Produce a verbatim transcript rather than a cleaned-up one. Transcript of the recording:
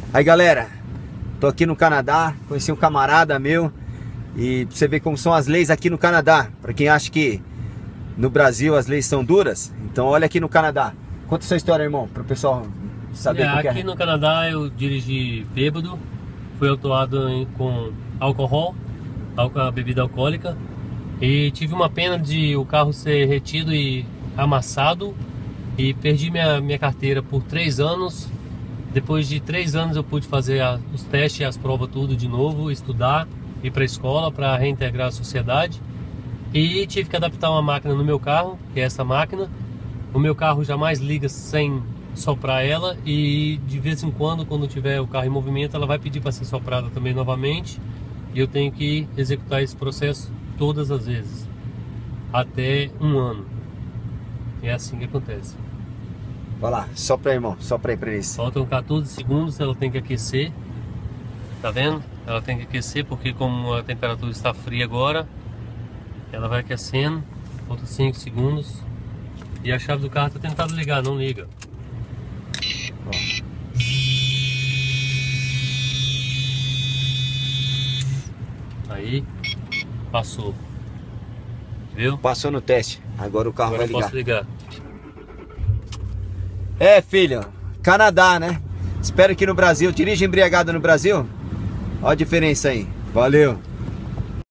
Aí galera, tô aqui no Canadá, conheci um camarada meu. E pra você ver como são as leis aqui no Canadá. Pra quem acha que no Brasil as leis são duras, então olha aqui no Canadá. Conta sua história, irmão, pro pessoal saber É, qual que é. aqui no Canadá eu dirigi bêbado, fui autuado em- com álcool, álcool, bebida alcoólica, e tive uma pena de o carro ser retido e amassado, e perdi minha, minha carteira por três anos. Depois de três anos eu pude fazer a- os testes, as provas, tudo de novo, estudar, ir para a escola para reintegrar a sociedade. E tive que adaptar uma máquina no meu carro, que é essa máquina. O meu carro jamais liga sem soprar ela, e de vez em quando, quando tiver o carro em movimento, ela vai pedir para ser soprada também novamente. E eu tenho que executar esse processo todas as vezes, até um ano. É assim que acontece. Vai lá, sopra aí, irmão, sopra aí pra eles. Faltam quatorze segundos, ela tem que aquecer. Tá vendo? Ela tem que aquecer porque como a temperatura está fria agora, ela vai aquecendo. Falta cinco segundos. E a chave do carro está tentando ligar, não liga. Ó. Aí, passou. Viu? Passou no teste, agora o carro Agora vai eu posso ligar. ligar. É, filho, Canadá, né? Espero que no Brasil, dirige embriagado no Brasil. Olha a diferença aí, valeu.